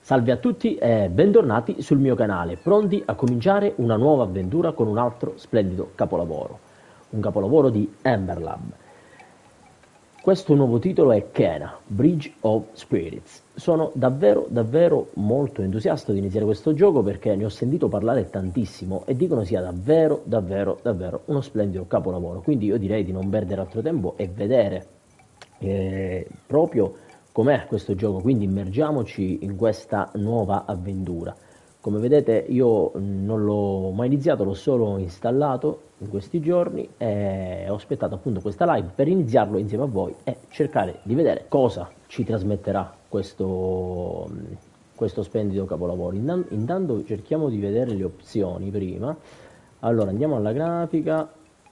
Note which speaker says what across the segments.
Speaker 1: Salve a tutti e bentornati sul mio canale, pronti a cominciare una nuova avventura con un altro splendido capolavoro, un capolavoro di Ember Lab. Questo nuovo titolo è Kena, Bridge of Spirits. Sono davvero molto entusiasta di iniziare questo gioco perché ne ho sentito parlare tantissimo e dicono sia davvero uno splendido capolavoro. Quindi io direi di non perdere altro tempo e vedere proprio com'è questo gioco, quindi immergiamoci in questa nuova avventura. Come vedete io non l'ho mai iniziato, l'ho solo installato in questi giorni e ho aspettato appunto questa live per iniziarlo insieme a voi e cercare di vedere cosa ci trasmetterà questo splendido capolavoro. Intanto cerchiamo di vedere le opzioni prima. Allora andiamo alla grafica.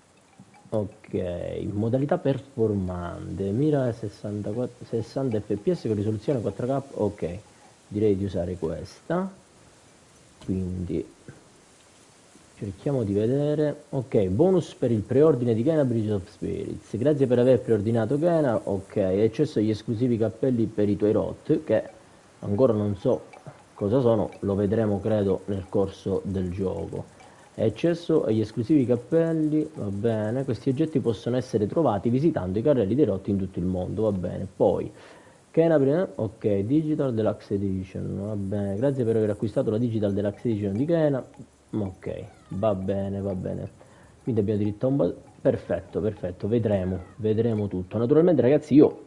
Speaker 1: Ok, modalità performante, mira 64, 60 fps con risoluzione 4K, ok, direi di usare questa, quindi cerchiamo di vedere, ok, bonus per il preordine di Kena Bridge of Spirits, grazie per aver preordinato Kena, ok, accesso agli esclusivi cappelli per i tuoi rot, che ancora non so cosa sono, lo vedremo credo nel corso del gioco. Accesso agli esclusivi cappelli, va bene, questi oggetti possono essere trovati visitando i carrelli dei rotti in tutto il mondo, va bene, poi Kena, ok, Digital Deluxe Edition, va bene, grazie per aver acquistato la Digital Deluxe Edition di Kena, ok, va bene, quindi abbiamo diritto a un perfetto, vedremo tutto. Naturalmente ragazzi io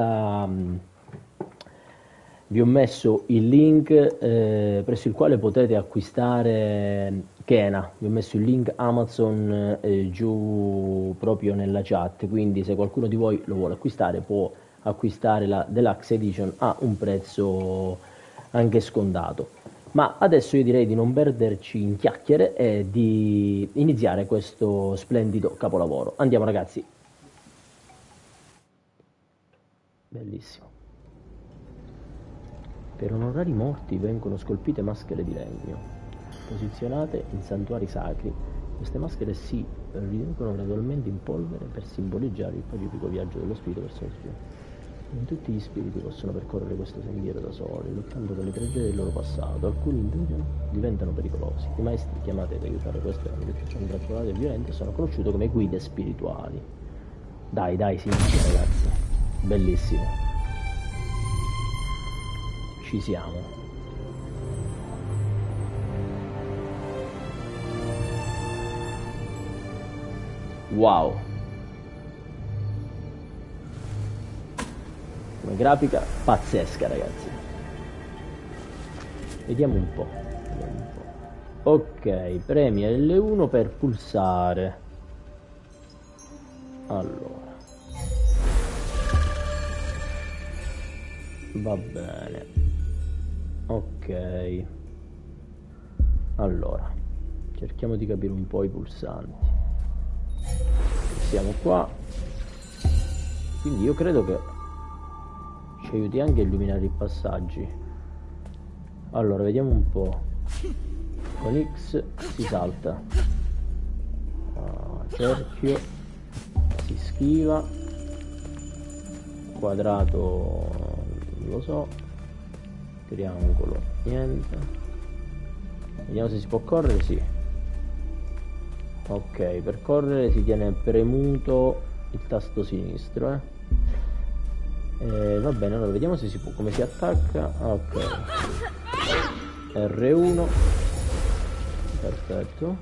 Speaker 1: vi ho messo il link presso il quale potete acquistare Kena, vi ho messo il link Amazon giù proprio nella chat, quindi se qualcuno di voi lo vuole acquistare può acquistare la Deluxe Edition a un prezzo anche scontato. Ma adesso io direi di non perderci in chiacchiere e di iniziare questo splendido capolavoro. Andiamo ragazzi. Bellissimo. Per onorare i morti vengono scolpite maschere di legno, posizionate in santuari sacri. Queste maschere si riducono gradualmente in polvere per simboleggiare il pacifico viaggio dello spirito verso lo spirito. Non tutti gli spiriti possono percorrere questo sentiero da soli, lottando con le tragedie del loro passato. Alcuni indugiano diventano pericolosi. I maestri chiamati ad aiutare queste anime più contrattuali e violente sono conosciuti come guide spirituali. Dai, si inizia ragazzi. Bellissimo. Ci siamo. Wow. Una grafica pazzesca ragazzi. Vediamo un po'. Ok, premi L1 per pulsare. Allora. Va bene. Ok, allora cerchiamo di capire un po' i pulsanti. Siamo qua, quindi io credo che ci aiuti anche a illuminare i passaggi. Allora vediamo un po'. Con X si salta, cerchio si schiva, quadrato non lo so, triangolo niente. Vediamo se si può correre. Sì, ok, per correre si tiene premuto il tasto sinistro va bene, allora vediamo se si può, come si attacca. Ok, R1, perfetto,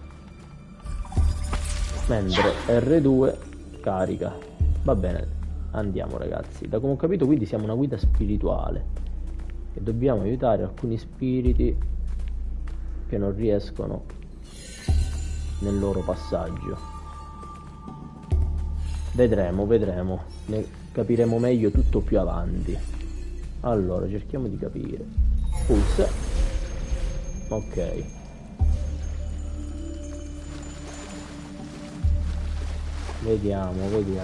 Speaker 1: mentre R2 carica. Va bene, andiamo ragazzi. Da come ho capito quindi siamo una guida spirituale e dobbiamo aiutare alcuni spiriti che non riescono nel loro passaggio. Vedremo, ne capiremo meglio tutto più avanti. Allora cerchiamo di capire. Pulsa. Ok, vediamo.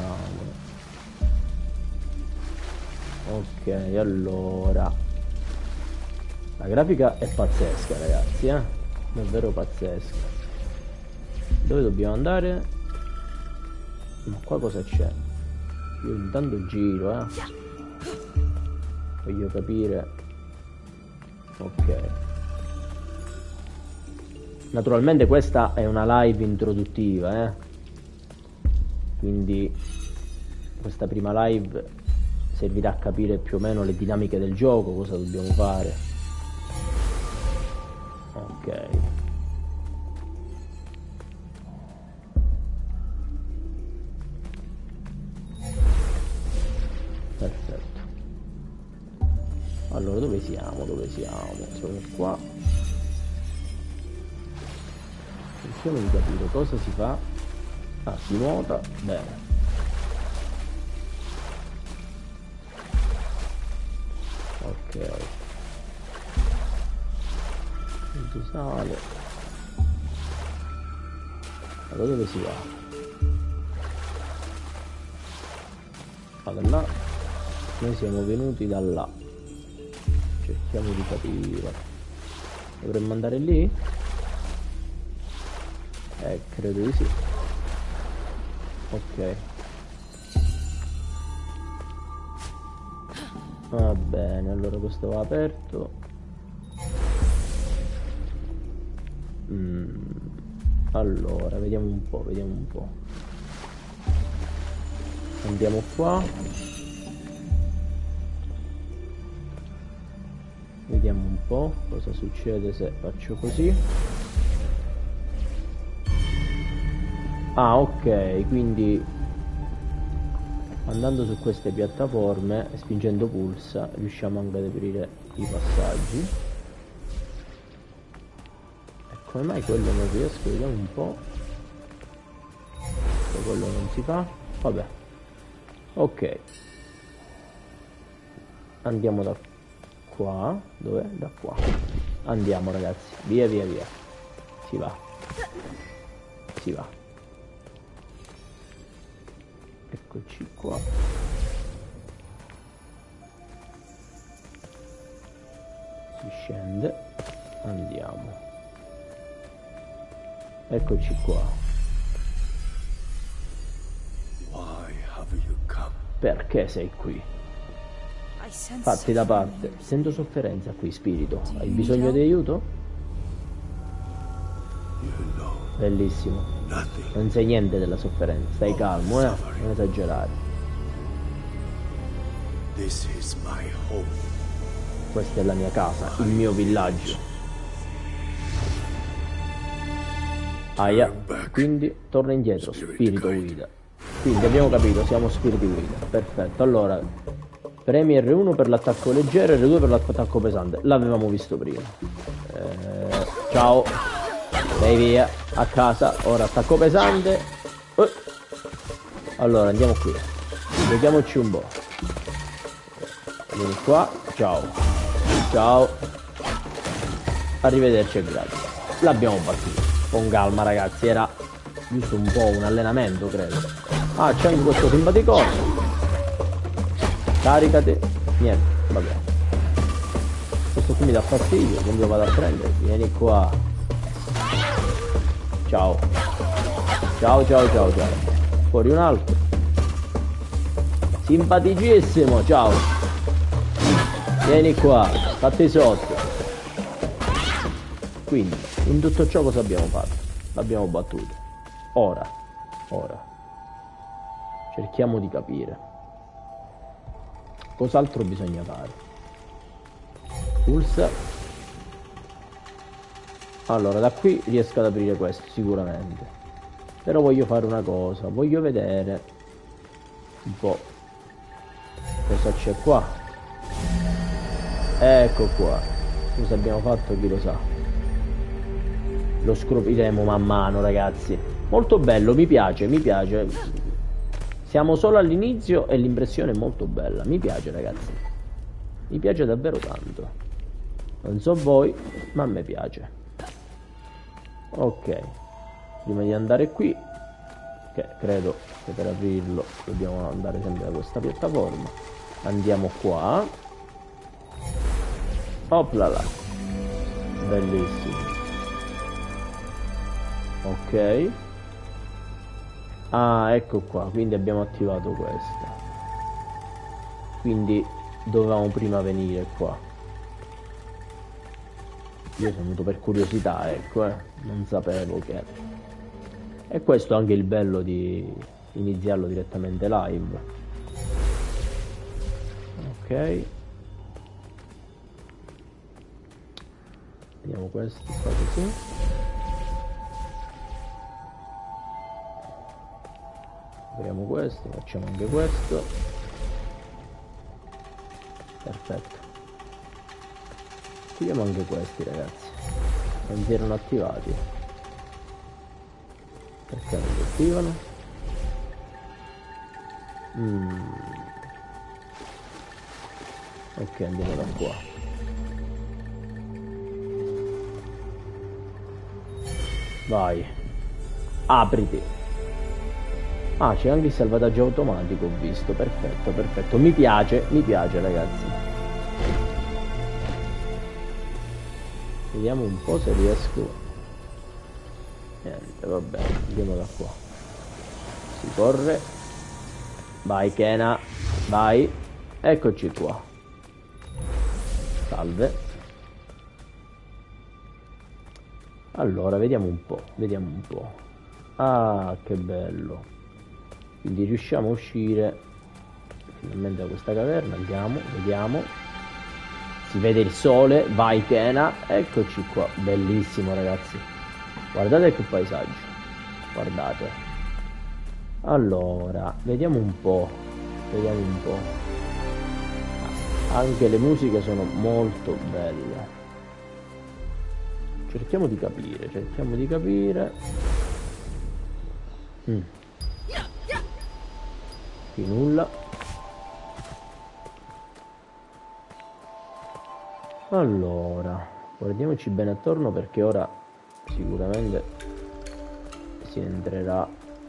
Speaker 1: Ok, allora la grafica è pazzesca ragazzi, davvero pazzesca. Dove dobbiamo andare? Ma qua cosa c'è? Io intanto giro, voglio capire Ok. Naturalmente questa è una live introduttiva, quindi questa prima live servirà a capire più o meno le dinamiche del gioco, cosa dobbiamo fare. Ok. Perfetto. Allora, dove siamo? Siamo qua. Cerchiamo di capire cosa si fa. Ah, si nuota. Bene. Ok. Si sale. Allora dove si va? Da là. Noi siamo venuti da là. Cerchiamo di capire. Dovremmo andare lì? Credo di sì. Ok. Va bene, allora questo va aperto. Allora, vediamo un po'. Andiamo qua. Vediamo un po' cosa succede se faccio così. Ah, ok, quindi andando su queste piattaforme e spingendo pulsa riusciamo anche ad aprire i passaggi. E come mai quello non riesco? Vediamo un po'. Quello non si fa. Vabbè. Ok. Andiamo da qua. Dov'è? Da qua. Andiamo ragazzi. Via. Si va. Eccoci qua. Si scende. Andiamo. Eccoci qua. Perché sei qui? Fatti da parte. Sento sofferenza qui, spirito. Hai bisogno di aiuto? Bellissimo. Non sai niente della sofferenza. Stai calmo, Non esagerare. Questa è la mia casa, il mio villaggio. Aia. Quindi torna indietro, spirito guida. Quindi abbiamo capito, siamo spiriti guida. Perfetto. Allora, premi R1 per l'attacco leggero e R2 per l'attacco pesante. L'avevamo visto prima. Ciao. Vai via. A casa. Ora attacco pesante. Allora, andiamo qui. Vediamoci un po'. Vieni qua. Ciao. Arrivederci e grazie. L'abbiamo battuto. Con calma, ragazzi. Era giusto un po' un allenamento, credo. Ah, c'è anche questo simpaticone. Caricati. Niente, vabbè. Questo qui mi dà fastidio, quindi lo vado a prendere. Vieni qua. Ciao. Fuori un altro. Simpaticissimo, ciao. Vieni qua, fatti sotto. Quindi, in tutto ciò cosa abbiamo fatto? L'abbiamo battuto. Ora. Cerchiamo di capire. Cos'altro bisogna fare? Pulsa. Allora, da qui riesco ad aprire questo, sicuramente. Però voglio fare una cosa. Voglio vedere un po' cosa c'è qua. Ecco qua. Cosa abbiamo fatto, chi lo sa. Lo scopriremo man mano, ragazzi. Molto bello, mi piace. Siamo solo all'inizio e l'impressione è molto bella. Mi piace, ragazzi. Mi piace davvero tanto. Non so voi, ma a me piace. Ok. Prima di andare qui, che credo che per aprirlo dobbiamo andare sempre da questa piattaforma. Andiamo qua. Oplala. Bellissimo. Ok. Ah, ecco qua, quindi abbiamo attivato questa. Quindi dovevamo prima venire qua. Io sono venuto per curiosità, ecco, non sapevo che... E questo è anche il bello di iniziarlo direttamente live. Ok. Vediamo questo qua così. Apriamo questo, facciamo anche questo. Perfetto. Chiudiamo anche questi, ragazzi. Non si erano attivati. Perché non si attivano? Ok, andiamo da qua. Vai. Apriti. Ah, c'è anche il salvataggio automatico, ho visto. Perfetto, perfetto. Mi piace, ragazzi. Vediamo un po' se riesco. Niente, vabbè, andiamo da qua. Si corre. Vai, Kena. Vai. Eccoci qua. Salve. Allora, vediamo un po'. Ah, che bello. Quindi riusciamo a uscire finalmente da questa caverna. Andiamo, vediamo. Si vede il sole. Vai, Kena. Eccoci qua. Bellissimo, ragazzi. Guardate che paesaggio. Guardate. Allora, vediamo un po'. Anche le musiche sono molto belle. Cerchiamo di capire. Qui nulla. Allora, guardiamoci bene attorno perché ora sicuramente si entrerà,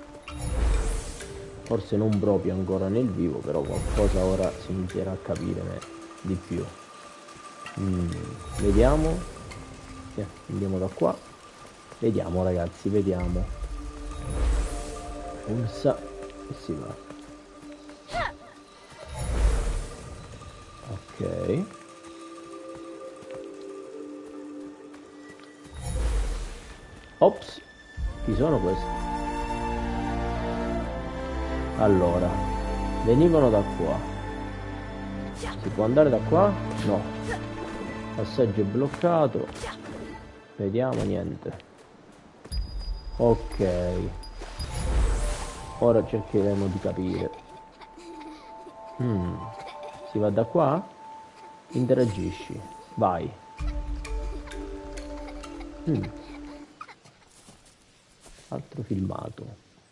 Speaker 1: forse non proprio ancora nel vivo, però qualcosa ora si inizierà a capire di più. Vediamo. Andiamo da qua. Vediamo, ragazzi, vediamo. Pulsa e si va. Ok. Ops, chi sono questi? Allora, venivano da qua. Si può andare da qua? No. Passaggio bloccato. Vediamo, niente. Ok. Ora cercheremo di capire. Si va da qua? Interagisci. Vai. Altro filmato.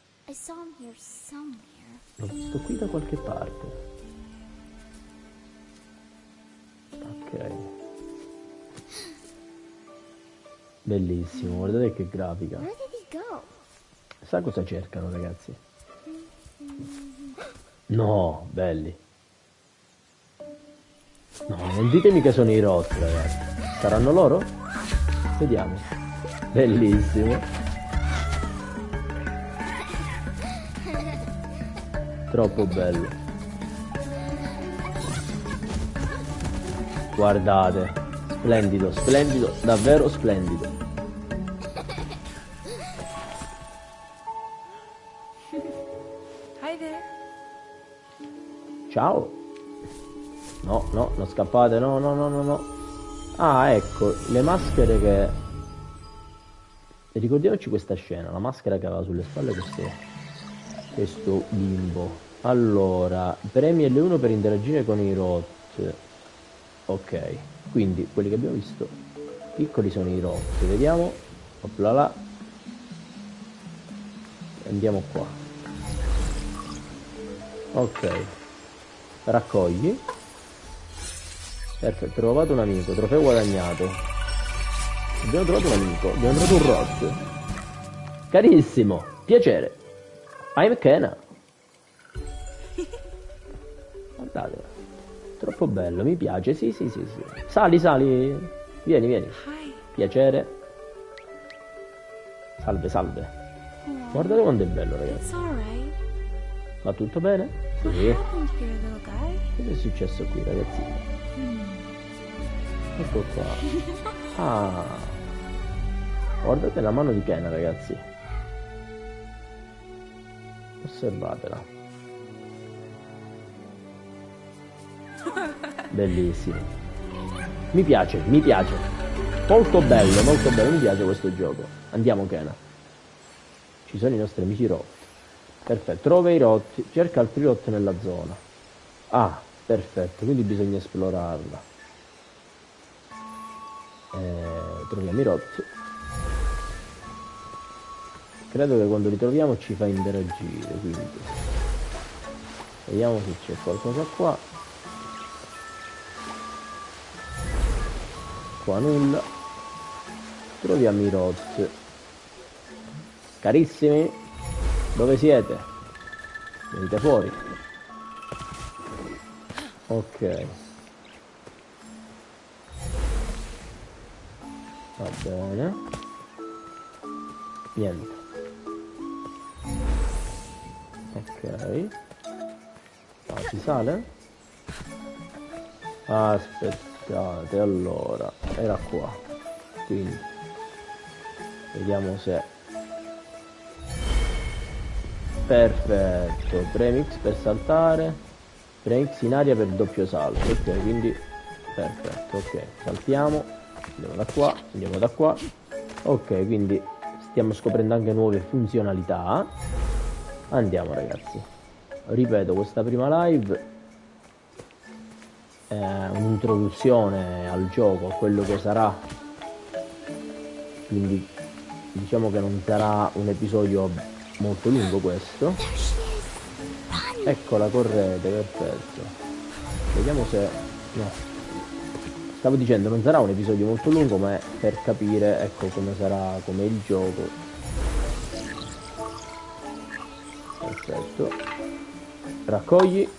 Speaker 1: L'ho visto qui da qualche parte. Ok. Bellissimo, guardate che grafica. Sa cosa cercano, ragazzi? No, belli. No, non ditemi che sono i rot, ragazzi. Saranno loro? Vediamo. Bellissimo. Troppo bello. Guardate. Splendido, splendido, davvero splendido. Ciao. No, no, non scappate, no, no, no, no, no. Ah, ecco, le maschere che... Ricordiamoci questa scena, la maschera che aveva sulle spalle questo bimbo. Allora, premi L1 per interagire con i rot. Ok, quindi quelli che abbiamo visto piccoli sono i rot. Vediamo. Oplala. Andiamo qua. Ok. Raccogli. Perfetto, trovato un amico, trofeo guadagnato. Abbiamo trovato un amico, abbiamo trovato un rot. Carissimo, piacere. I'm Kena. Guardate, troppo bello, mi piace, sì. Sali. Vieni. Piacere. Salve. Guardate quanto è bello, ragazzi. Va tutto bene? Sì. Cosa è successo qui, ragazzi? Ecco qua. Ah, guardate la mano di Kena, ragazzi. Osservatela. Bellissimo. Mi piace, mi piace. Molto bello, mi piace questo gioco. Andiamo, Kena. Ci sono i nostri amici rotti. Perfetto, trova i rotti, cerca altri rotti nella zona. Ah, perfetto, quindi bisogna esplorarla. Troviamo i rotti. Credo che quando li troviamo ci fa interagire, quindi vediamo se c'è qualcosa qua. Qua nulla. Troviamo i rotti. Carissimi, dove siete? Venite fuori. Ok. Va bene. Niente. Ok. Ah, si sale? Aspettate, allora. Era qua. Quindi. Vediamo se... Perfetto. Premix per saltare. Premix in aria per doppio salto. Ok, quindi... Perfetto, ok. Saltiamo. Andiamo da qua. Andiamo da qua. Ok, quindi... Stiamo scoprendo anche nuove funzionalità. Andiamo, ragazzi. Ripeto, questa prima live è un'introduzione al gioco, a quello che sarà. Quindi diciamo che non sarà un episodio molto lungo questo. Ecco la correte, perfetto. Vediamo se... No. Stavo dicendo, non sarà un episodio molto lungo, ma è per capire, ecco, come sarà, com'è il gioco. Perfetto. Raccogli.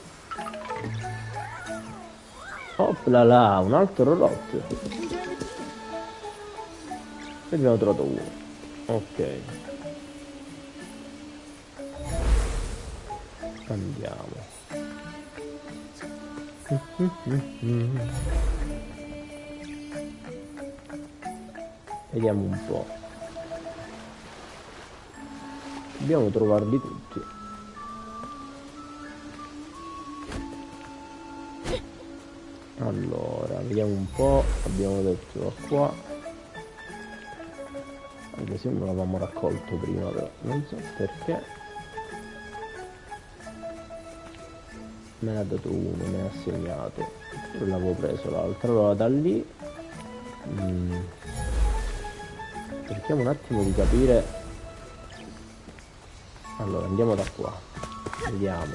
Speaker 1: Opla là, un altro rot. Ne abbiamo trovato uno. Ok. Andiamo. Vediamo un po'. Dobbiamo trovarli tutti. Allora, vediamo un po'. Abbiamo detto qua. Anche se non l'avevamo raccolto prima, però non so perché. Me ne ha dato uno, me ne ha segnato. Poi l'avevo preso l'altro. Allora da lì. Cerchiamo un attimo di capire. Allora andiamo da qua. Vediamo.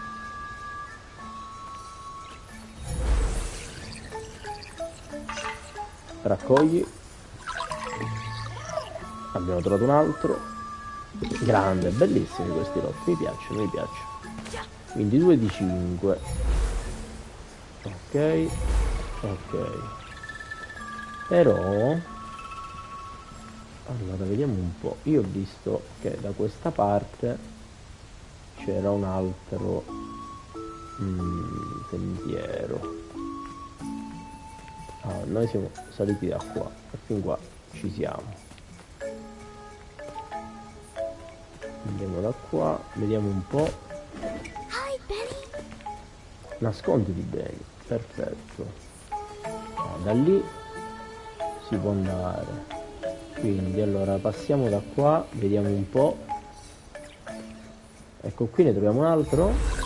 Speaker 1: Raccogli. Abbiamo trovato un altro. Grande, bellissimi questi lotti. Mi piacciono, mi piacciono. Quindi 2 di 5. Ok. Ok. Però allora vediamo un po'. Io ho visto che da questa parte c'era un altro sentiero. Ah, noi siamo saliti da qua e fin qua ci siamo. Andiamo da qua, vediamo un po'. Nasconditi bene, perfetto. Ah, da lì si può andare. Quindi allora passiamo da qua, vediamo un po'. Ecco qui ne troviamo un altro.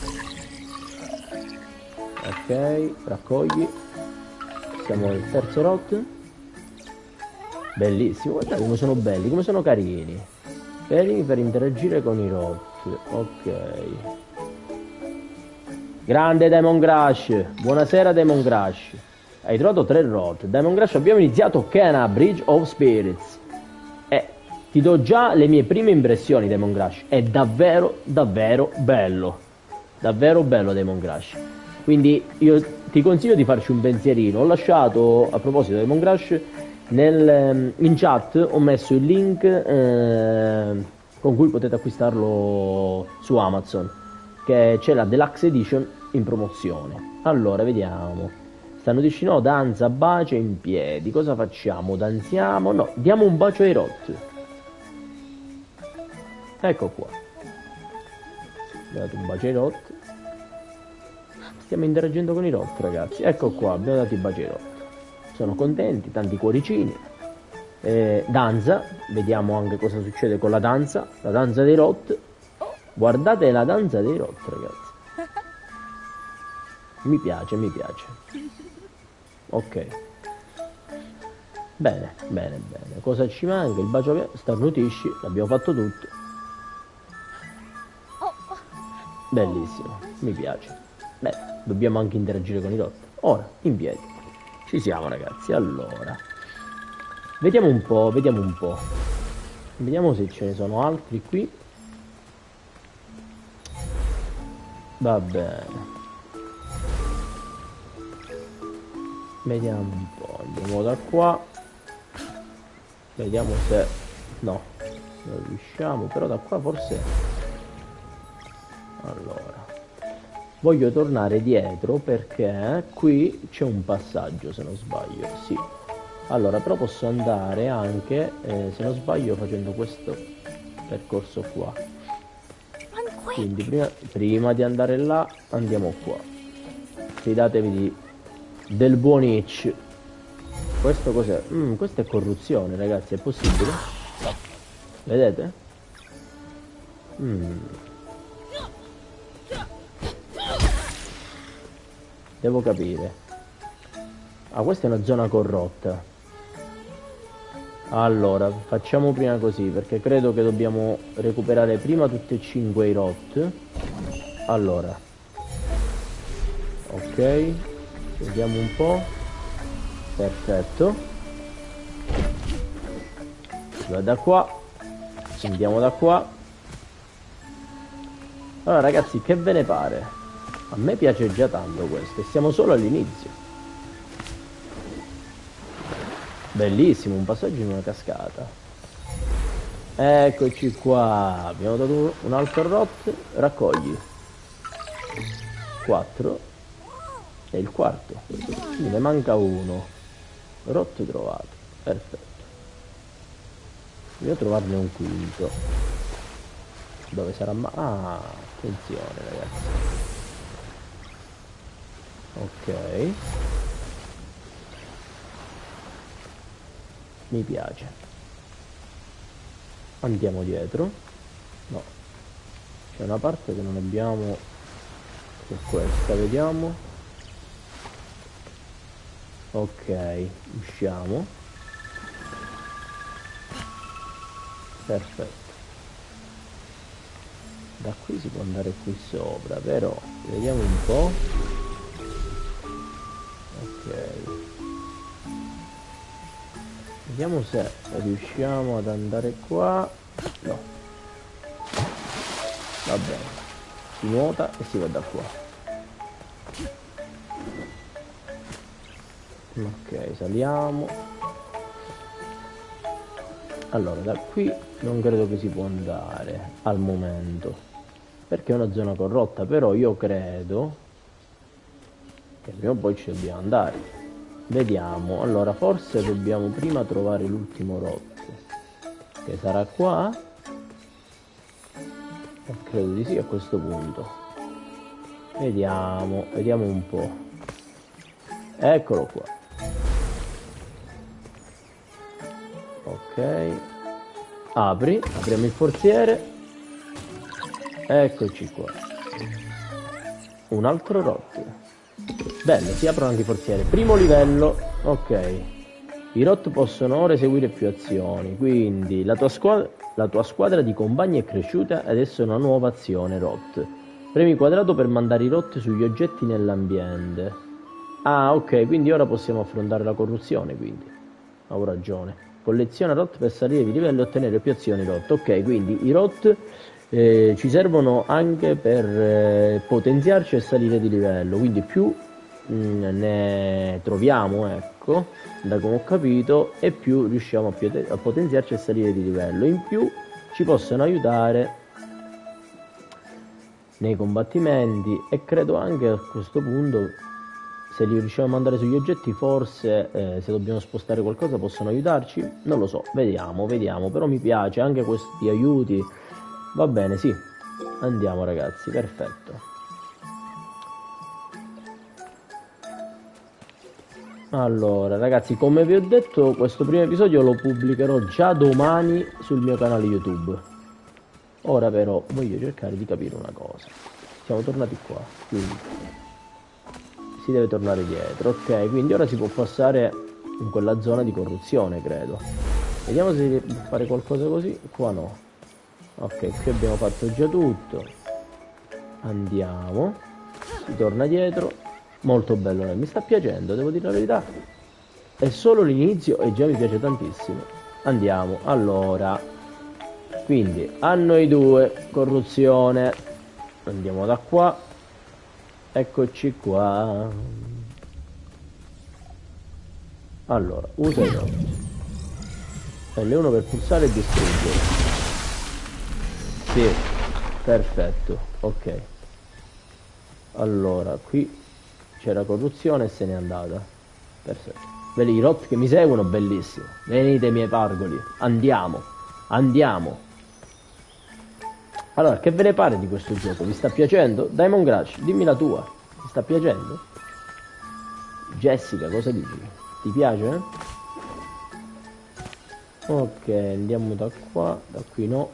Speaker 1: Ok, raccogli. Siamo al terzo rot. Bellissimo, guardate come sono belli, come sono carini. Carini per interagire con i rot. Ok. Grande Demon Crush. Buonasera Demon Crush. Hai trovato 3 rot. Demon Crush, abbiamo iniziato Kena Bridge of Spirits. Ti do già le mie prime impressioni Demon Crush. È davvero davvero bello. Davvero bello Demon Crush. Quindi io ti consiglio di farci un pensierino. Ho lasciato, a proposito di Demon Crush, in chat ho messo il link con cui potete acquistarlo su Amazon, che c'è la Deluxe Edition in promozione. Allora vediamo. Starnutisci no, danza, bacio in piedi. Cosa facciamo? Danziamo? No, diamo un bacio ai Rot. Ecco qua. Abbiamo dato un bacio ai Rot. Stiamo interagendo con i Rot, ragazzi. Ecco qua, abbiamo dato i baci ai Rot. Sono contenti, tanti cuoricini. Danza, vediamo anche cosa succede con la danza dei Rot. Guardate la danza dei Rot, ragazzi. Mi piace, mi piace. Ok. Bene, bene, bene. Cosa ci manca? Il bacio, starnutisci, l'abbiamo fatto tutto. Bellissimo, mi piace. Beh, dobbiamo anche interagire con i Rot. Ora, in piedi. Ci siamo, ragazzi. Allora, vediamo un po', vediamo un po'. Vediamo se ce ne sono altri qui. Va bene. Vediamo un po'. Andiamo da qua. Vediamo se... No, non riusciamo. Però da qua forse... Allora... Voglio tornare dietro perché qui c'è un passaggio, se non sbaglio. Sì. Allora, però posso andare anche, se non sbaglio, facendo questo percorso qua. Quindi prima di andare là, andiamo qua. Fidatevi del buon Itch. Questo cos'è? Questa è corruzione, ragazzi, è possibile? Vedete? Devo capire. Ah, questa è una zona corrotta. Allora, facciamo prima così, perché credo che dobbiamo recuperare prima tutti e 5 i Rot. Allora. Ok. Vediamo un po'. Perfetto. Si va da qua. Andiamo da qua. Allora, ragazzi, che ve ne pare? A me piace già tanto questo, e siamo solo all'inizio. Bellissimo, un passaggio in una cascata. Eccoci qua. Abbiamo dato un altro Rot. Raccogli 4. E il quarto. Quindi ne manca uno. Rot trovato. Perfetto. Devo trovarne un quinto. Dove sarà? Ah, attenzione, ragazzi. Ok. Mi piace. Andiamo dietro. No. C'è una parte che non abbiamo. Che è questa, vediamo. Ok, usciamo. Perfetto. Da qui si può andare qui sopra, però vediamo un po'. Ok. Vediamo se riusciamo ad andare qua. No. Va bene. Si nuota e si va da qua. Ok, saliamo. Allora, da qui non credo che si può andare al momento, perché è una zona corrotta, però io credo che prima o poi ci dobbiamo andare. Vediamo, allora forse dobbiamo prima trovare l'ultimo Rot, che sarà qua. Credo di sì a questo punto. Vediamo un po'. Eccolo qua. Ok. Apriamo il forziere. Eccoci qua. Un altro Rot. Bello, si aprono anche i forzieri. Primo livello, ok. I Rot possono ora eseguire più azioni, quindi la tua squadra di compagni è cresciuta ed adesso è una nuova azione Rot. Premi quadrato per mandare i Rot sugli oggetti nell'ambiente. Ah, ok, quindi ora possiamo affrontare la corruzione, quindi. Ho ragione. Colleziona Rot per salire di livello e ottenere più azioni Rot. Ok, quindi i Rot ci servono anche per potenziarci e salire di livello, quindi più ne troviamo, ecco, da come ho capito, e più riusciamo a potenziarci e salire di livello. In più ci possono aiutare nei combattimenti, e credo anche a questo punto Se li riusciamo a mandare sugli oggetti, forse se dobbiamo spostare qualcosa possono aiutarci. Non lo so, vediamo, vediamo. Però mi piace anche questi aiuti. Va bene, sì. Andiamo ragazzi, perfetto. Allora ragazzi, come vi ho detto, questo primo episodio lo pubblicherò già domani sul mio canale YouTube. Ora però voglio cercare di capire una cosa. Siamo tornati qua, quindi si deve tornare dietro. Ok, quindi ora si può passare in quella zona di corruzione, credo. Vediamo se si può fare qualcosa così. Qua no. Ok, qui abbiamo fatto già tutto. Andiamo. Si torna dietro. Molto bello, mi sta piacendo, devo dire la verità. È solo l'inizio e già mi piace tantissimo. Andiamo, allora. Quindi, a noi due, corruzione. Andiamo da qua. Eccoci qua. Allora, usa i doti. L1 per pulsare e distruggere. Sì, perfetto, ok. Allora, qui c'era corruzione e se n'è andata. Perfetto. Vedi i rot che mi seguono, bellissimo. Venite miei pargoli, andiamo, andiamo. Allora, che ve ne pare di questo gioco? Vi sta piacendo? Diamond Crush, dimmi la tua. Ti sta piacendo? Jessica, cosa dici? Ti piace? Ok, andiamo da qua, da qui no.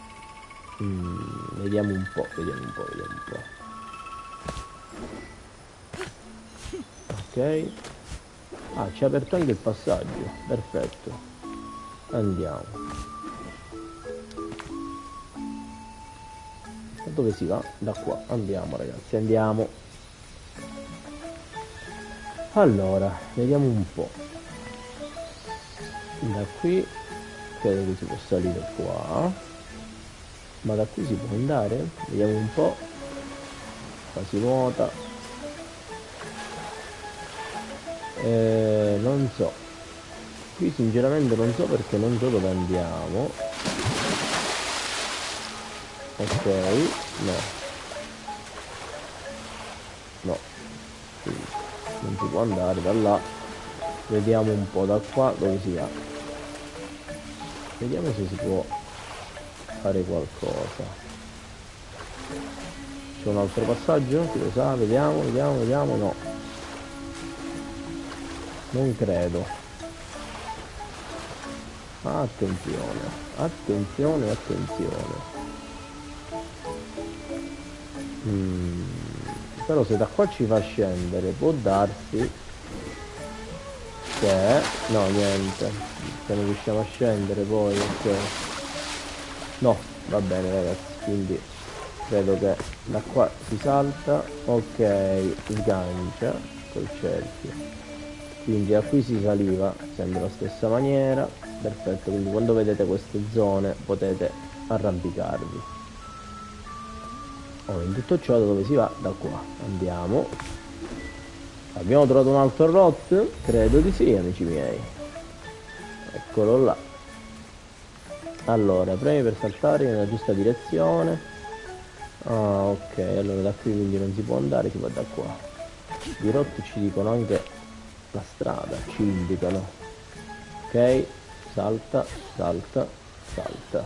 Speaker 1: Vediamo un po', vediamo un po', vediamo un po'. Ok. Ah, ci ha aperto anche il passaggio. Perfetto. Andiamo. Da dove si va? Da qua. Andiamo ragazzi, andiamo. Allora, vediamo un po'. Da qui credo che si può salire qua. Ma da qui si può andare? Vediamo un po'. Qua si nuota. Non so. Qui sinceramente non so perché non so dove andiamo. Ok, no. No. Qui non si può andare da là. Vediamo un po' da qua dove si va. Vediamo se si può fare qualcosa. C'è un altro passaggio? Chi lo sa? Vediamo, vediamo, vediamo. No. Non credo. Attenzione. Attenzione, attenzione. Però se da qua ci fa scendere può darsi che... No, niente. Se non riusciamo a scendere poi, ok. No, va bene ragazzi, quindi credo che da qua si salta. Ok, sgancia col cerchio. Quindi da qui si saliva sempre la stessa maniera. Perfetto, quindi quando vedete queste zone potete arrampicarvi. In tutto ciò da dove si va? Da qua. Andiamo. Abbiamo trovato un altro rot? Credo di sì, amici miei. Eccolo là. Allora, premi per saltare nella giusta direzione. Ah, ok, allora da qui quindi non si può andare, si va da qua. I rot ci dicono anche la strada, ci indicano. Ok, salta, salta, salta.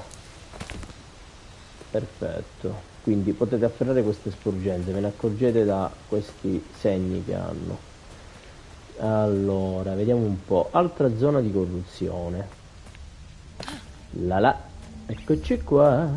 Speaker 1: Perfetto. Quindi potete afferrare queste sporgenze, ve ne accorgete da questi segni che hanno. Allora, vediamo un po'. Altra zona di corruzione. La la. Eccoci qua.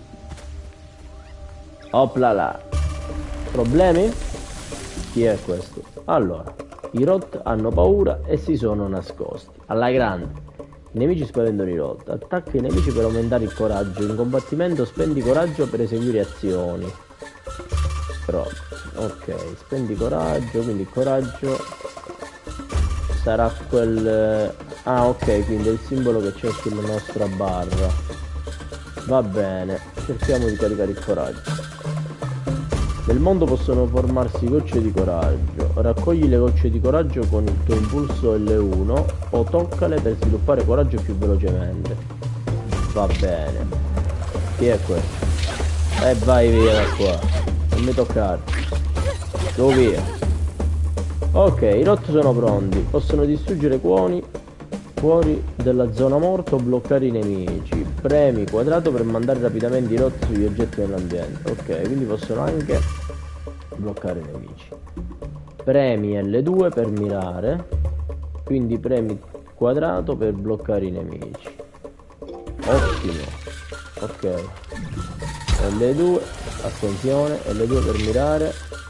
Speaker 1: Opla là. Problemi? Chi è questo? Allora, i rot hanno paura e si sono nascosti. Alla grande. I nemici spaventano i rot. Attacca i nemici per aumentare il coraggio. In combattimento spendi coraggio per eseguire azioni. Però, ok, spendi coraggio, quindi il coraggio sarà quel... Ah, ok, quindi è il simbolo che c'è sulla nostra barra. Va bene, cerchiamo di caricare il coraggio. Nel mondo possono formarsi gocce di coraggio. Raccogli le gocce di coraggio con il tuo impulso L1 o toccale per sviluppare coraggio più velocemente. Va bene. Chi è questo? Vai via da qua. Non mi toccare. Go via. Ok, i rot sono pronti. Possono distruggere cuori della zona morta o bloccare i nemici. Premi quadrato per mandare rapidamente i rot sugli oggetti nell'ambiente. Ok, quindi possono anche bloccare i nemici. Premi L2 per mirare. Quindi premi quadrato per bloccare i nemici. Ottimo. Ok. L2, attenzione, L2 per mirare.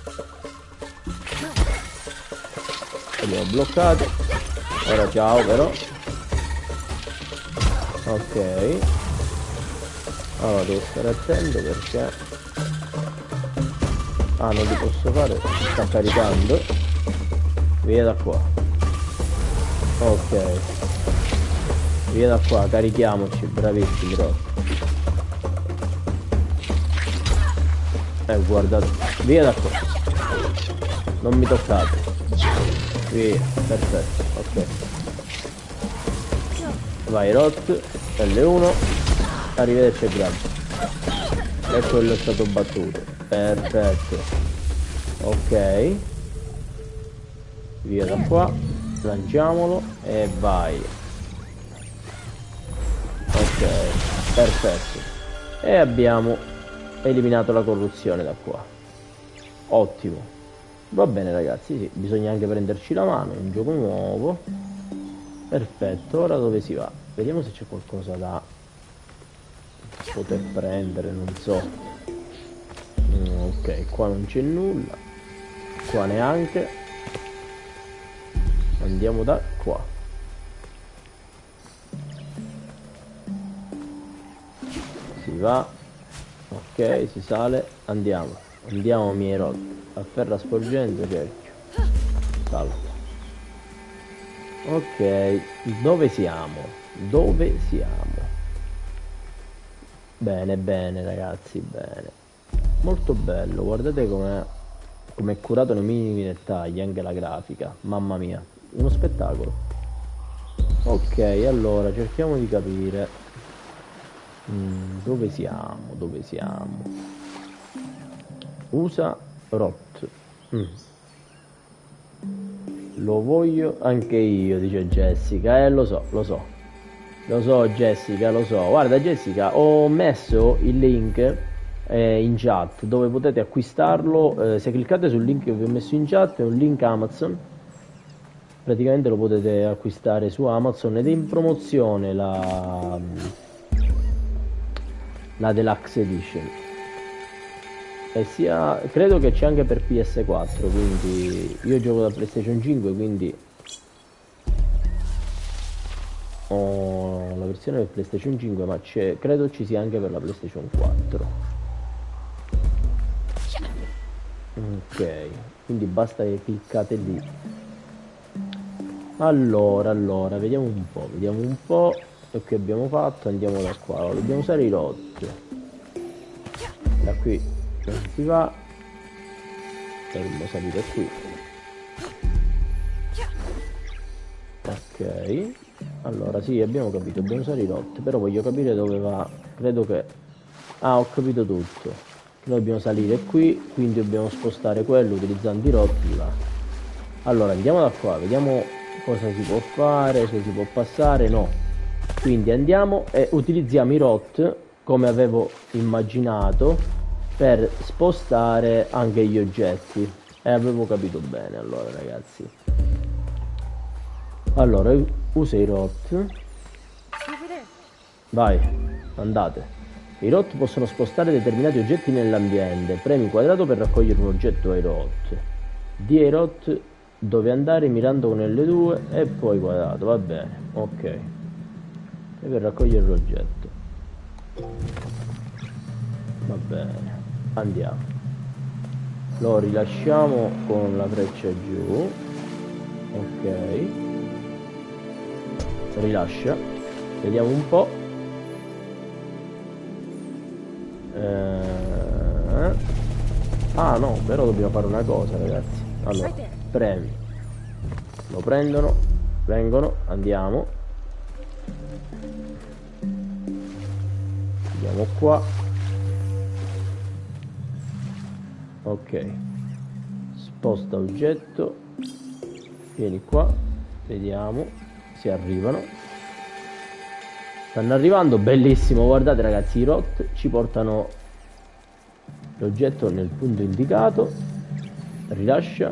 Speaker 1: Abbiamo bloccato. Ora ciao però. Ok. Allora devo stare attento perché non li posso fare. Sta caricando. Via da qua. Ok. Via da qua, carichiamoci, bravissimi Rot. Guardate. Via da qua. Non mi toccate. Via, perfetto, ok. Vai Rot, L1. Arrivederci e grazie. E quello è stato battuto. Perfetto. Ok. Via da qua. Lanciamolo e vai. Ok, perfetto. E abbiamo eliminato la corruzione da qua. Ottimo. Va bene ragazzi, sì, bisogna anche prenderci la mano, è un gioco nuovo. Perfetto, ora dove si va? Vediamo se c'è qualcosa da poter prendere, non so. Ok, qua non c'è nulla. Qua neanche. Andiamo da qua. Si va. Ok, si sale. Andiamo. Andiamo miei Rot. Afferra sporgente, cerchio. Salta. Ok, dove siamo? Dove siamo? Bene, bene ragazzi, bene. Molto bello, guardate com'è curato nei minimi dettagli, anche la grafica. Mamma mia, uno spettacolo. Ok, allora cerchiamo di capire. Dove siamo? Dove siamo? Usa Rot. Lo voglio anche io, dice Jessica. Lo so, lo so. Lo so Jessica, lo so. Guarda Jessica, ho messo il link in chat dove potete acquistarlo. Se cliccate sul link che vi ho messo in chat, è un link Amazon. Praticamente lo potete acquistare su Amazon ed è in promozione la Deluxe Edition. E sia, credo che c'è anche per PS4, quindi io gioco da PlayStation 5, quindi ho la versione per PlayStation 5, ma credo ci sia anche per la PlayStation 4. Ok, quindi basta che cliccate lì. Allora, vediamo un po' che abbiamo fatto, andiamo da qua. Allora, dobbiamo usare i Rot. Da qui non si va. Dovremmo salire qui. Ok. Allora, sì, abbiamo capito, dobbiamo usare i Rot, però voglio capire dove va. Credo che... Ah, ho capito tutto. Noi dobbiamo salire qui, quindi dobbiamo spostare quello utilizzando i Rot di là. Allora, andiamo da qua, vediamo cosa si può fare, se si può passare, no. Quindi andiamo e utilizziamo i Rot, come avevo immaginato, per spostare anche gli oggetti. E avevo capito bene, allora, ragazzi. Allora, usa i Rot. Vai, andate. I Rot possono spostare determinati oggetti nell'ambiente. Premi quadrato per raccogliere un oggetto ai Rot. Di ai Rot dove andare mirando con L2 e poi quadrato, va bene, ok. E per raccogliere l'oggetto. Va bene, andiamo. Lo rilasciamo con la freccia giù. Ok. Rilascia. Vediamo un po'. Ah no, però dobbiamo fare una cosa ragazzi. Allora, premi. Lo prendono, vengono, andiamo. Andiamo qua. Ok. Sposta oggetto. Vieni qua, vediamo se arrivano. Stanno arrivando, bellissimo, guardate ragazzi, i ROT ci portano l'oggetto nel punto indicato, rilascia.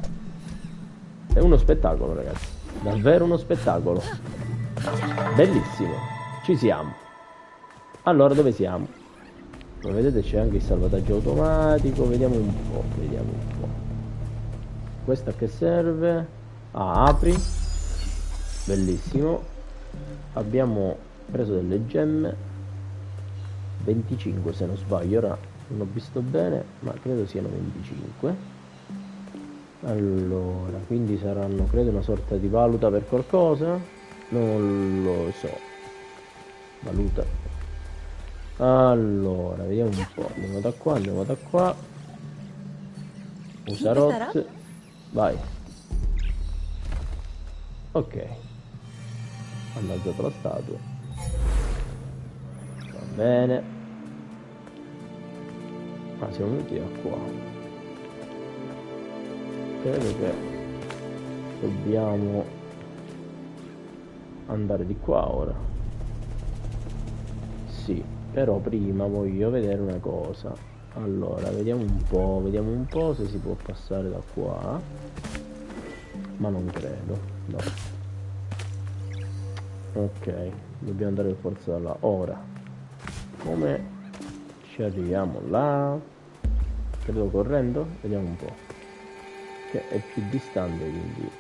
Speaker 1: È uno spettacolo ragazzi, davvero uno spettacolo, bellissimo, ci siamo. Allora dove siamo? Come vedete c'è anche il salvataggio automatico, vediamo un po'. Questo a che serve? Ah, apri, bellissimo. Abbiamo preso delle gemme, 25 se non sbaglio, ora non ho visto bene ma credo siano 25. Allora, quindi saranno credo una sorta di valuta per qualcosa, non lo so. Valuta. Allora, vediamo un po', andiamo da qua, usa ROT, vai. Ok, ha innalzato la statua, va bene. Ah, siamo venuti da qua, credo che dobbiamo andare di qua ora. Sì, però prima voglio vedere una cosa. Allora, vediamo un po' se si può passare da qua, ma non credo, no. Ok, dobbiamo andare per forza da là. Ora, come ci arriviamo là? Credo correndo? Vediamo un po', che è più distante, quindi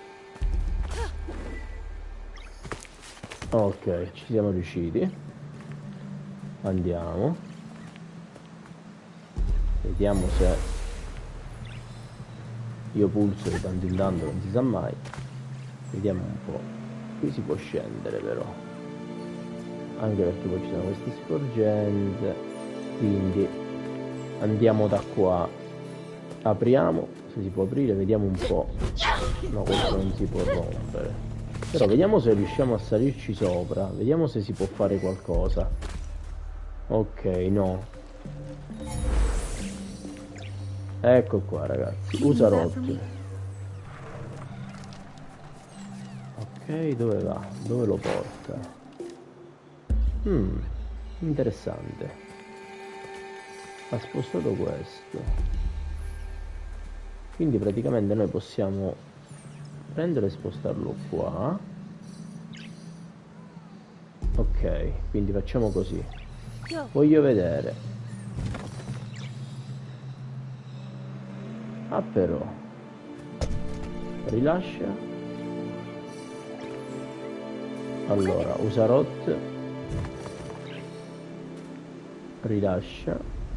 Speaker 1: ok, ci siamo riusciti. Andiamo, vediamo se io pulso di tanto in tanto, non si sa mai. Vediamo un po'. Qui si può scendere però, anche perché poi ci sono queste sporgenze, quindi andiamo da qua, apriamo, se si può aprire, vediamo un po'. No, questo non si può rompere, però vediamo se riusciamo a salirci sopra, vediamo se si può fare qualcosa. Ok, no, ecco qua ragazzi, usa ROT. Ok, dove va? Dove lo porta? Interessante. Ha spostato questo, quindi praticamente noi possiamo prendere e spostarlo qua. Ok, quindi facciamo così. Voglio vedere. Ah, però rilascia. Allora, usa ROT, rilascia.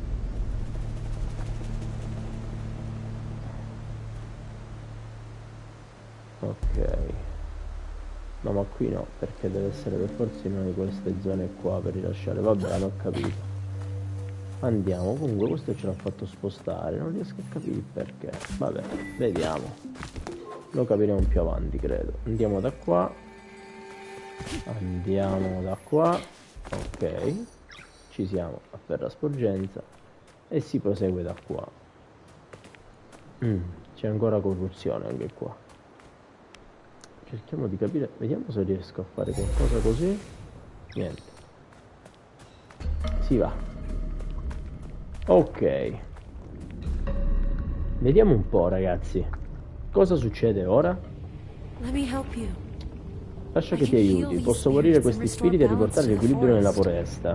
Speaker 1: Ok. No, ma qui no, perché deve essere per forza in una di queste zone qua per rilasciare. Vabbè, non ho capito. Andiamo, comunque questo ce l'ha fatto spostare, non riesco a capire il perché. Vabbè, vediamo. Lo capiremo più avanti, credo. Andiamo da qua. Andiamo da qua. Ok. Ci siamo a ferra sporgenza. E si prosegue da qua. C'è ancora corruzione anche qua. Cerchiamo di capire, vediamo se riesco a fare qualcosa così. Niente. Si va. Ok. Vediamo un po', ragazzi. Cosa succede ora? Lascia che ti aiuti. Posso guarire questi spiriti e riportare l'equilibrio nella foresta.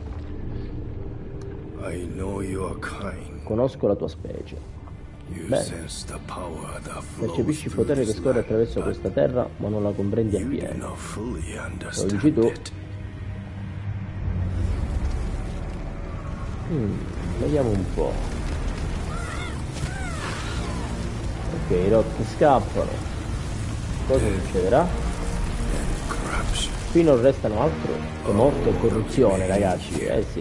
Speaker 1: Conosco la tua specie. Bene. Percepisci il potere che scorre attraverso questa terra, ma non la comprendi appieno. Lo dici tu. Vediamo un po'. Ok, i ROT scappano. Cosa succederà? Qui non restano altro che morte e corruzione, ragazzi. Eh sì.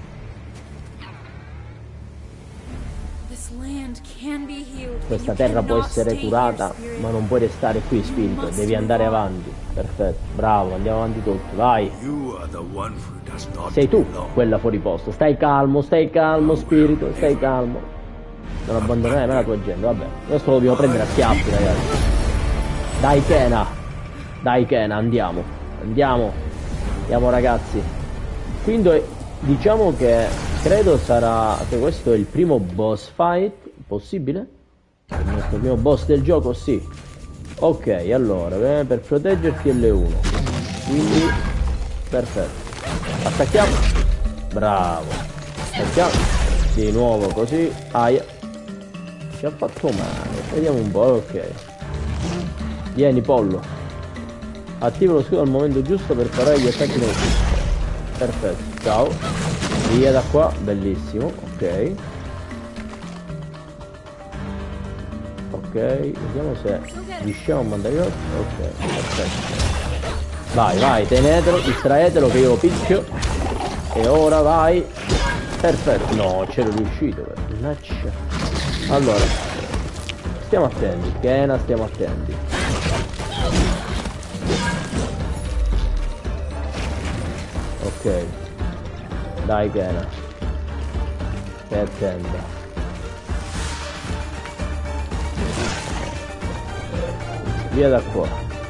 Speaker 1: Questa terra può essere curata, ma non puoi restare qui, spirito. Devi andare avanti. Perfetto, bravo, andiamo avanti tutti, vai. Sei tu quella fuori posto. Stai calmo, spirito, stai calmo. Non abbandonare mai la tua gente, vabbè. Adesso lo dobbiamo prendere a schiaffi, ragazzi. Dai Kena, andiamo. Andiamo ragazzi. Quindi diciamo che credo sarà che questo è il primo boss fight possibile? Il nostro primo boss del gioco, sì. Ok, allora, per proteggerti L1. Quindi, perfetto. Attacchiamo. Bravo. Attacchiamo. Di nuovo così. Aia. Ci ha fatto male. Vediamo un po', ok. Vieni, pollo. Attiva lo scudo al momento giusto per parare gli attacchi nemici. Perfetto, ciao. Via da qua, bellissimo, ok. Ok, vediamo se riusciamo a mandare ok, perfetto. Vai, tenetelo, distraetelo che io lo picchio. E ora vai. Perfetto, no, c'ero riuscito. Allora, stiamo attenti, Kena, stiamo attenti. Ok, dai Kena, stai attenta. Via da qua.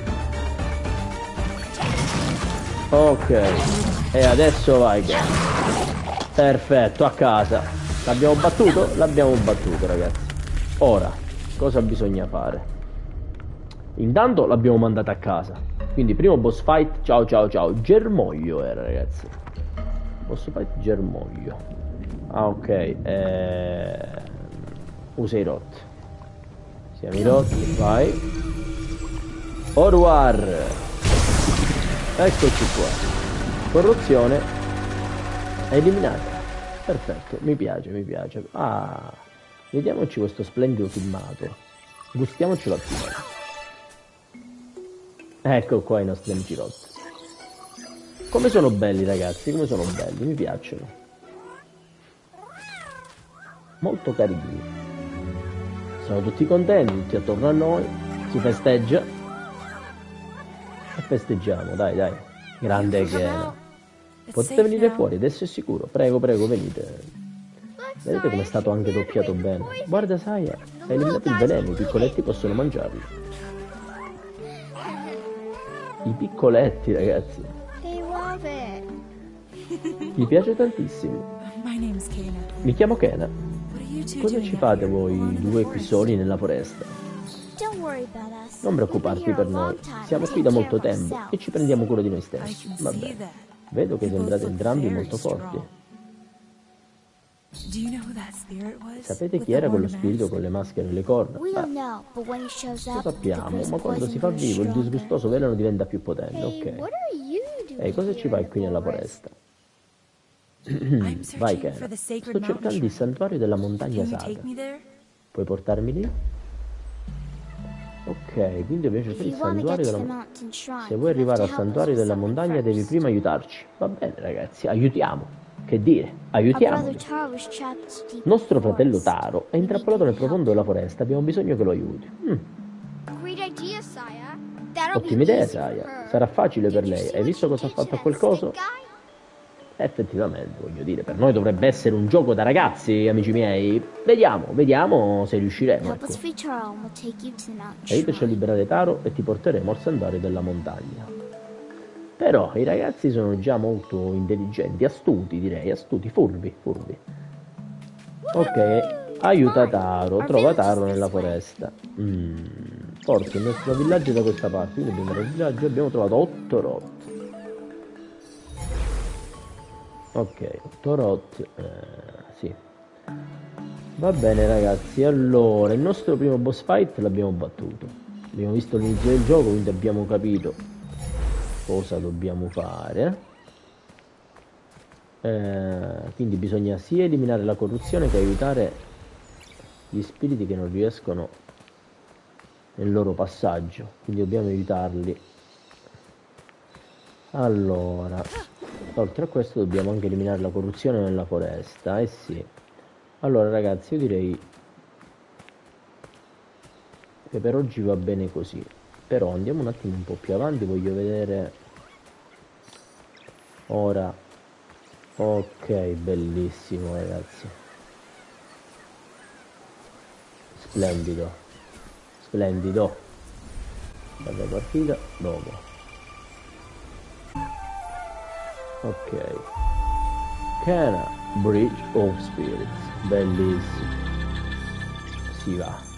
Speaker 1: Ok, e adesso vai Kena. Perfetto, a casa. L'abbiamo battuto? L'abbiamo battuto ragazzi. Ora, cosa bisogna fare? Intanto l'abbiamo mandata a casa. Quindi primo boss fight, ciao. Germoglio era ragazzi. Boss fight Germoglio. Ah ok, usa i rot. Siamo i rot, vai. Orwar. Eccoci qua. Corruzione eliminata. Perfetto, mi piace. Ah, vediamoci questo splendido filmato. Gustiamocelo appieno. Ecco qua i nostri amici rot. Come sono belli ragazzi, come sono belli, mi piacciono. Molto carini. Sono tutti contenti, tutti attorno a noi. Si festeggia. E festeggiamo, dai. Grande Kena. Potete venire fuori, adesso è sicuro. Prego, venite. Vedete come è stato anche doppiato bene. Guarda Saya, hai eliminato il veleno, i piccoletti possono mangiarlo. I piccoletti, ragazzi. Mi piace tantissimo. Mi chiamo Kena. Cosa ci fate voi due qui soli nella foresta? Non preoccuparti per noi. Siamo qui da molto tempo e ci prendiamo cura di noi stessi. Va bene. Vedo che sembrate entrambi molto forti. Sapete chi era quello spirito con le maschere e le corna? Lo sappiamo, ma quando si fa vivo il disgustoso veleno diventa più potente, ok. Ehi, cosa ci fai qui nella foresta? Vai Kena, sto cercando il santuario della montagna sacra. Puoi portarmi lì? Ok, quindi dobbiamo cercare il santuario della montagna. Se vuoi arrivare al santuario della montagna devi prima aiutarci. Va bene ragazzi, aiutiamo. Che dire, aiutiamoli. Nostro fratello Taro è intrappolato nel profondo della foresta, abbiamo bisogno che lo aiuti. Ottima idea, Saya. Sarà facile per lei. Hai visto cosa ha fatto a quel coso? Effettivamente, voglio dire, per noi dovrebbe essere un gioco da ragazzi, amici miei. Vediamo se riusciremo. Ecco. Aiutaci a liberare Taro e ti porteremo al santuario della montagna. Però i ragazzi sono già molto intelligenti, astuti direi, furbi. Ok, aiuta Taro, trova Taro nella foresta. Forse il nostro villaggio è da questa parte, quindi abbiamo il villaggio, abbiamo trovato 8 rot. Ok, 8 rot, sì. Va bene ragazzi, allora il nostro primo boss fight l'abbiamo battuto. Abbiamo visto l'inizio del gioco, quindi abbiamo capito cosa dobbiamo fare. Quindi bisogna sia eliminare la corruzione che aiutare gli spiriti che non riescono nel loro passaggio, quindi dobbiamo aiutarli. Allora, oltre a questo dobbiamo anche eliminare la corruzione nella foresta, eh sì. Allora ragazzi, io direi che per oggi va bene così, però andiamo un attimo un po' più avanti, voglio vedere ora. Ok, bellissimo ragazzi, splendido. la partita dopo. Ok, Kena Bridge of Spirits, bellissimo, si va.